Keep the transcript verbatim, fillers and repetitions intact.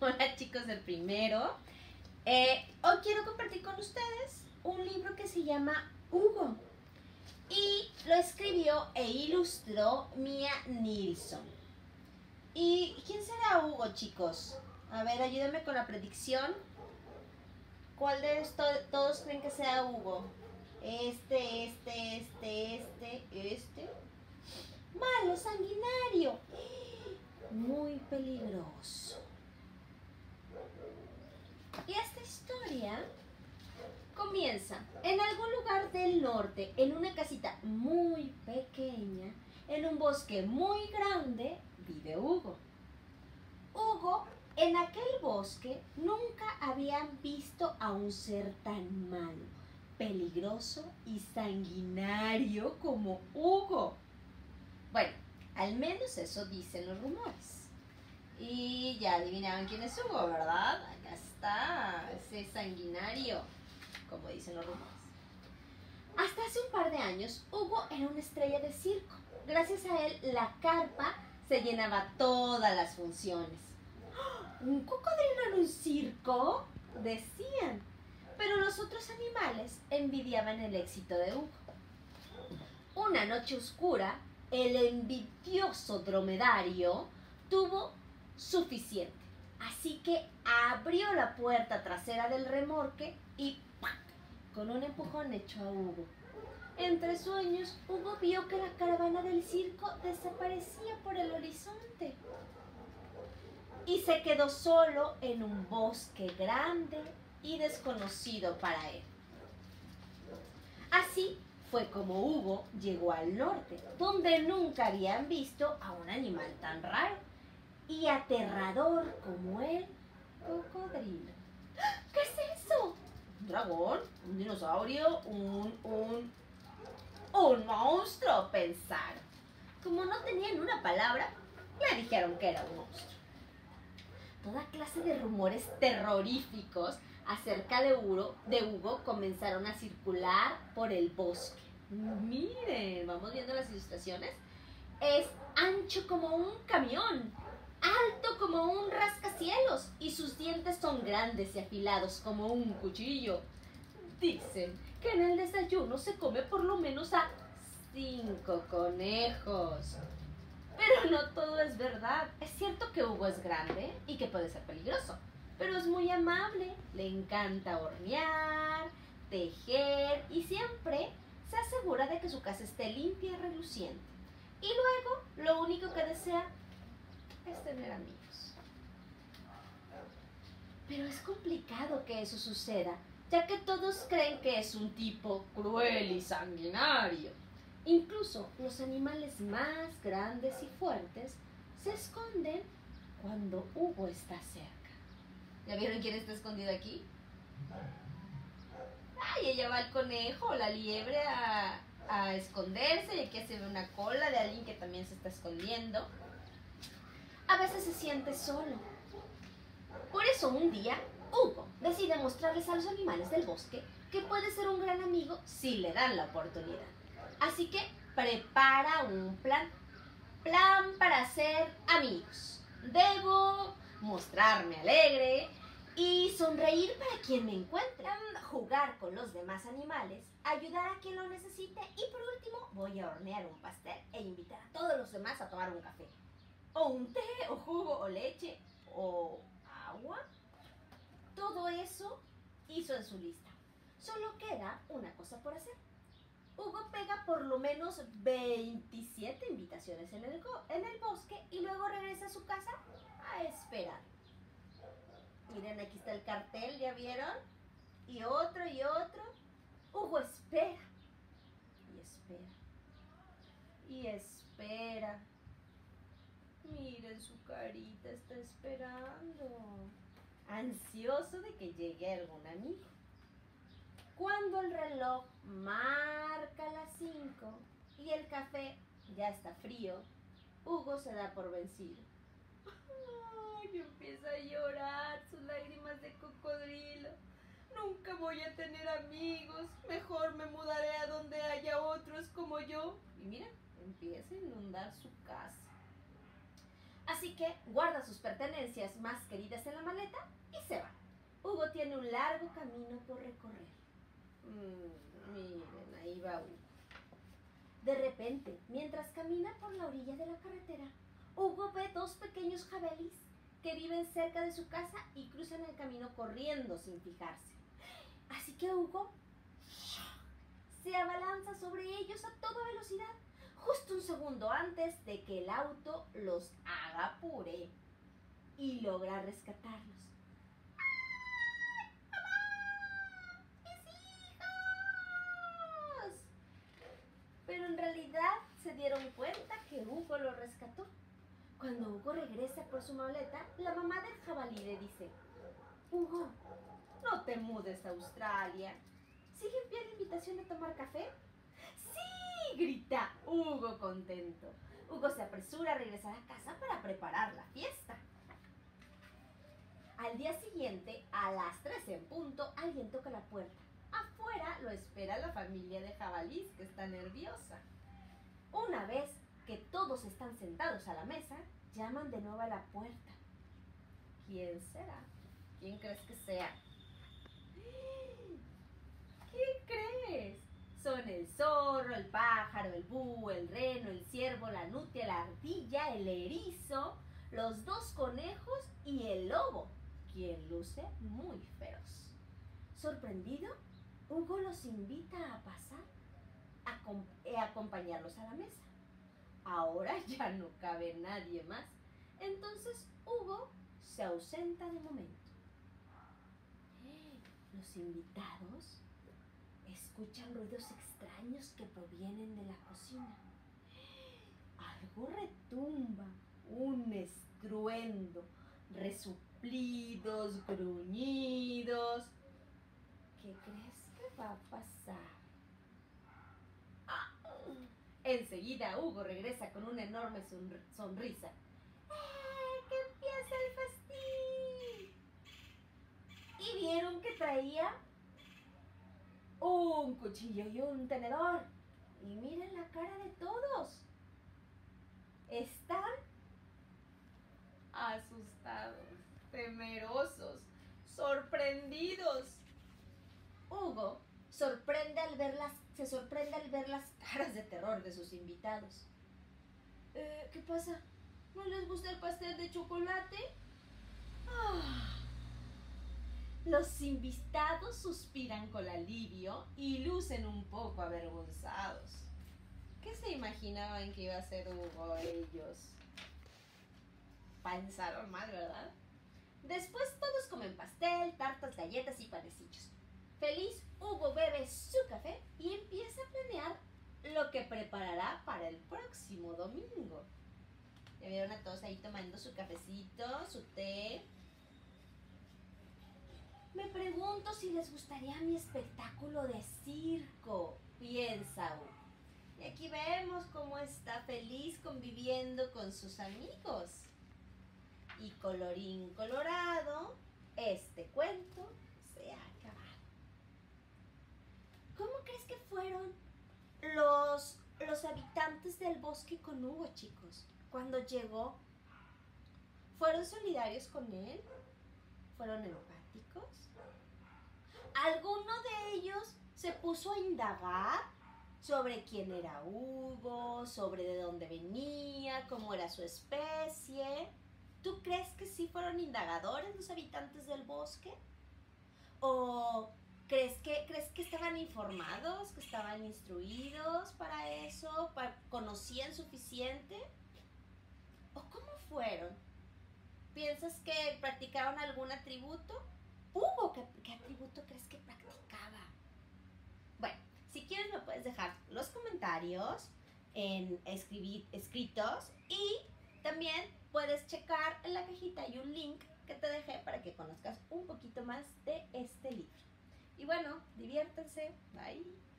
Hola chicos del primero. Eh, hoy quiero compartir con ustedes un libro que se llama Hugo y lo escribió e ilustró Mia Nilsson. ¿Y quién será Hugo, chicos? A ver, ayúdenme con la predicción. ¿Cuál de estos todos creen que sea Hugo? Este, este, este, este, este. Malo, sanguinario. Muy peligroso. Y esta historia comienza en algún lugar del norte, en una casita muy pequeña, en un bosque muy grande, vive Hugo. Hugo, en aquel bosque, nunca habían visto a un ser tan malo, peligroso y sanguinario como Hugo. Bueno, al menos eso dicen los rumores. Y ya adivinaban quién es Hugo, ¿verdad? Acá está, ese sanguinario, como dicen los rumores. Hasta hace un par de años, Hugo era una estrella de circo. Gracias a él, la carpa se llenaba todas las funciones. ¿Un cocodrilo en un circo? Decían. Pero los otros animales envidiaban el éxito de Hugo. Una noche oscura, el envidioso dromedario tuvo suficiente. Así que abrió la puerta trasera del remolque y ¡pac! Con un empujón echó a Hugo. Entre sueños, Hugo vio que la caravana del circo desaparecía por el horizonte. Y se quedó solo en un bosque grande y desconocido para él. Así fue como Hugo llegó al norte, donde nunca habían visto a un animal tan raro y aterrador como el cocodrilo. ¿Qué es eso? ¿Un dragón? ¿Un dinosaurio? ¿Un, un, un monstruo? Pensaron. Como no tenían una palabra, le dijeron que era un monstruo. Toda clase de rumores terroríficos acerca de Hugo, de Hugo comenzaron a circular por el bosque. Miren, vamos viendo las ilustraciones. Es ancho como un camión, alto como un rascacielos y sus dientes son grandes y afilados como un cuchillo. Dicen que en el desayuno se come por lo menos a cinco conejos. Pero no todo es verdad. Es cierto que Hugo es grande y que puede ser peligroso, pero es muy amable. Le encanta hornear, tejer y siempre se asegura de que su casa esté limpia y reluciente. Y luego, lo único que desea es tener amigos. Pero es complicado que eso suceda, ya que todos creen que es un tipo cruel y sanguinario. Incluso los animales más grandes y fuertes se esconden cuando Hugo está cerca. ¿Ya vieron quién está escondido aquí? Ay, ella va al conejo o la liebre a, a esconderse y aquí se ve una cola de alguien que también se está escondiendo. A veces se siente solo. Por eso un día, Hugo decide mostrarles a los animales del bosque que puede ser un gran amigo si le dan la oportunidad. Así que prepara un plan. Plan para ser amigos. Debo mostrarme alegre y sonreír para quien me encuentre. Jugar con los demás animales, ayudar a quien lo necesite y por último voy a hornear un pastel e invitar a todos los demás a tomar un café. O un té, o jugo, o leche, o agua. Todo eso hizo en su lista. Solo queda una cosa por hacer. Hugo pega por lo menos veintisiete invitaciones en el, en el bosque y luego regresa a su casa a esperar. Miren, aquí está el cartel, ¿ya vieron? Y otro y otro. Hugo espera. Y espera. Y espera. Miren su carita, está esperando. Ansioso de que llegue algún amigo. Cuando el reloj marca las cinco y el café ya está frío, Hugo se da por vencido. Ay, empieza a llorar, sus lágrimas de cocodrilo. Nunca voy a tener amigos, mejor me mudaré a donde haya otros como yo. Y mira, empieza a inundar su casa. Así que guarda sus pertenencias más queridas en la maleta Hugo tiene un largo camino por recorrer. Mm, miren, ahí va Hugo. De repente, mientras camina por la orilla de la carretera, Hugo ve dos pequeños jabalíes que viven cerca de su casa y cruzan el camino corriendo sin fijarse. Así que Hugo se abalanza sobre ellos a toda velocidad, justo un segundo antes de que el auto los haga puré y logra rescatarlos. ¡Ay, mamá! ¡Mis hijos! Pero en realidad se dieron cuenta que Hugo los rescató. Cuando Hugo regresa por su maleta, la mamá del jabalí le dice: Hugo, no te mudes a Australia. ¿Sigue en pie la invitación de tomar café? ¡Sí! Grita Hugo contento. Hugo se apresura a regresar a casa para preparar la fiesta. Al día siguiente, a las tres en punto, alguien toca la puerta. Afuera lo espera la familia de jabalís, que está nerviosa. Una vez que todos están sentados a la mesa, llaman de nuevo a la puerta. ¿Quién será? ¿Quién crees que sea? ¿Quién crees? Son el zorro, el pájaro, el búho, el reno, el ciervo, la nutria, la ardilla, el erizo, los dos conejos y el lobo, quien luce muy feroz. Sorprendido, Hugo los invita a pasar a, a acompañarlos a la mesa. Ahora ya no cabe nadie más. Entonces Hugo se ausenta de momento. Los invitados escuchan ruidos extraños que provienen de la cocina. Algo retumba, un estruendo, resoplidos, gruñidos. ¿Qué crees que va a pasar? ¡Ah! Enseguida Hugo regresa con una enorme sonrisa. ¡Eh! ¡Que empiece el festín! Y vieron que traía un cuchillo y un tenedor. Y miren la cara de todos. Están asustados, temerosos, sorprendidos. Hugo sorprende al ver las, se sorprende al ver las caras de terror de sus invitados. Eh, ¿Qué pasa? ¿No les gusta el pastel de chocolate? Ah. Los invitados suspiran con alivio y lucen un poco avergonzados. ¿Qué se imaginaban que iba a ser Hugo ellos? Pensaron mal, ¿verdad? Después todos comen pastel, tartas, galletas y panecillos. Feliz, Hugo bebe su café y empieza a planear lo que preparará para el próximo domingo. Ya vieron a todos ahí tomando su cafecito, su té. Me pregunto si les gustaría mi espectáculo de circo, piensa Hugo. Y aquí vemos cómo está feliz conviviendo con sus amigos. Y colorín colorado, este cuento se ha acabado. ¿Cómo crees que fueron los, los habitantes del bosque con Hugo, chicos? Cuando llegó, ¿fueron solidarios con él? ¿Fueron empáticos? ¿Alguno de ellos se puso a indagar sobre quién era Hugo, sobre de dónde venía, cómo era su especie? ¿Tú crees que sí fueron indagadores los habitantes del bosque? ¿O crees que, crees que estaban informados, que estaban instruidos para eso, para, conocían suficiente? ¿O cómo fueron? ¿Piensas que practicaron algún atributo? Hugo, ¿qué, qué atributo crees que practicaba? Bueno, si quieres me puedes dejar los comentarios en escribir, escritos, y también puedes checar en la cajita, hay un link que te dejé para que conozcas un poquito más de este libro. Y bueno, diviértanse. Bye.